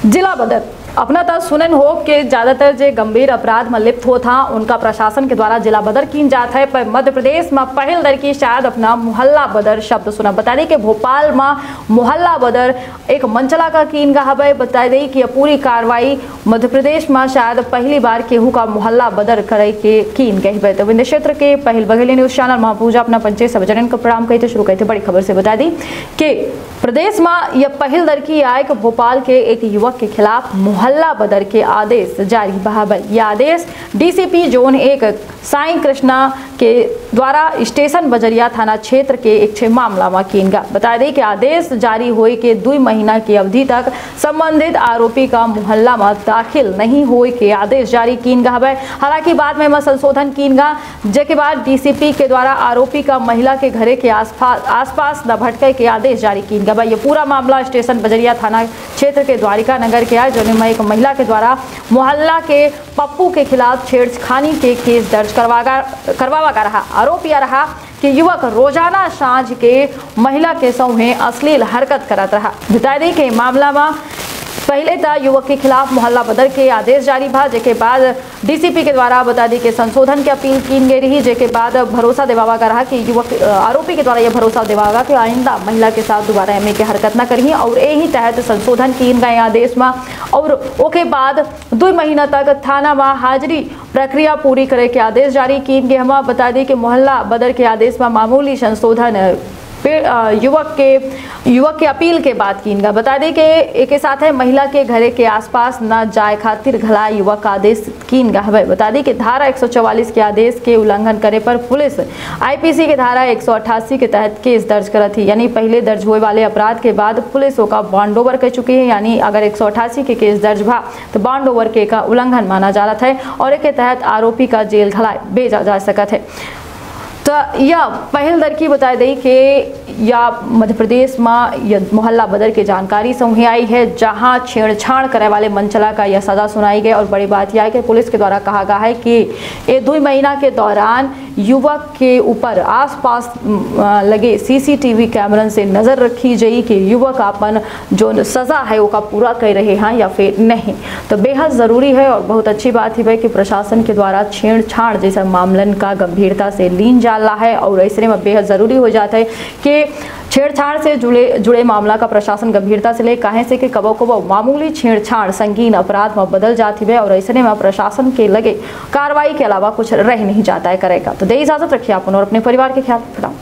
जिला बदर अपना तक सुनन हो कि ज्यादातर जो गंभीर अपराध में लिप्त हो था उनका प्रशासन के द्वारा जिला बदर कीन जात है। पर मध्य प्रदेश में पहल दर की शायद अपना मोहल्ला बदर शब्द सुना। बता दें कि भोपाल में मोहल्ला बदर एक मंचला का कीन गा है। बता दें कि पूरी कार्रवाई मध्य प्रदेश में शायद पहली बार केहू का मोहल्ला बदर करे के कीन गई है। तो विंध्य क्षेत्र के पहल बघेली न्यूज चैनल महापूजा अपना पंचे सर्वजनन का प्रणाम कहते शुरू कहते बड़ी खबर से बता दी कि प्रदेश में यह पहल दर की आय कि भोपाल के एक युवक के खिलाफ मोहल्ला बदर के आदेश जारी बहाबल। यह आदेश डीसीपी जोन 1 साईं कृष्णा के द्वारा स्टेशन बजरिया थाना क्षेत्र के एक मामला में कीन गा। बता दें कि आदेश जारी हुए के 2 महीना की अवधि तक संबंधित आरोपी का मोहल्ला में दाखिल नहीं हुए के आदेश जारी कीन गा है। हालांकि बाद में संशोधन कीन गा जिसके बाद डीसीपी के द्वारा आरोपी का महिला के घरे के आसपास न भटके के आदेश जारी कीन गा। ये पूरा मामला स्टेशन बजरिया थाना क्षेत्र के द्वारिका नगर के है, जो में एक महिला के द्वारा मोहल्ला के पप्पू के खिलाफ छेड़खानी के केस दर्ज करवावा का रहा। आरोप यह रहा कि युवक रोजाना सांझ के महिला के संगे अश्लील हरकत करत रहा। बता दें कि मामला में पहले था युवक के खिलाफ मोहल्ला बदर के आदेश जारी भा, जेके बाद डीसीपी के द्वारा बता दी कि संशोधन की अपील की गई रही, जेके बाद भरोसा दिवावा का रहा कि युवक आरोपी के द्वारा यह भरोसा दिवागा कि आइंदा महिला के साथ दोबारा एम के हरकत न करी और यही तहत संशोधन की गए आदेश में। और ओके बाद 2 महीना तक थाना में हाजिरी प्रक्रिया पूरी करे के आदेश जारी की गए। हम बता दी कि मोहल्ला बदर के आदेश में मामूली संशोधन युवक के अपील के बाद कीन गा। बता दें कि एक साथ है महिला के घरे के आसपास न जाए खातिर घला युवक का आदेश कीन गा है। बता दें कि धारा 144 के आदेश के उल्लंघन करे पर पुलिस आईपीसी के धारा 188 के तहत केस दर्ज करा थी। यानी पहले दर्ज हुए वाले अपराध के बाद पुलिस का बॉन्ड ओवर कर चुकी है। यानी अगर 188 के केस दर्ज भा तो बॉन्ड ओवर के का उल्लंघन माना जा रहा है और इसके तहत आरोपी का जेल घला भेजा जा सकता है। तो यह पहल दर की बता दी कि या मध्य प्रदेश में यह मोहल्ला बदर की जानकारी संगे आई है, जहां छेड़छाड़ करे वाले मंचला का यह सजा सुनाई गई। और बड़ी बात यह है कि पुलिस के द्वारा कहा गया है कि ये 2 महीना के दौरान युवक के ऊपर आसपास लगे सीसीटीवी कैमरन से नज़र रखी जाए कि युवक अपन जो सज़ा है वो का पूरा कर रहे हैं या फिर नहीं। तो बेहद ज़रूरी है और बहुत अच्छी बात है कि प्रशासन के द्वारा छेड़छाड़ जैसा मामलन का गंभीरता से लीन जाला है। और ऐसे में बेहद ज़रूरी हो जाता है कि छेड़छाड़ से जुड़े मामला का प्रशासन गंभीरता से ले, कहें से कि कबो कबो मामूली छेड़छाड़ संगीन अपराध में बदल जाती है और ऐसे में प्रशासन के लगे कार्रवाई के अलावा कुछ रह नहीं जाता है करेगा। तो दे इजाजत रखिए आप और अपने परिवार के ख्याल।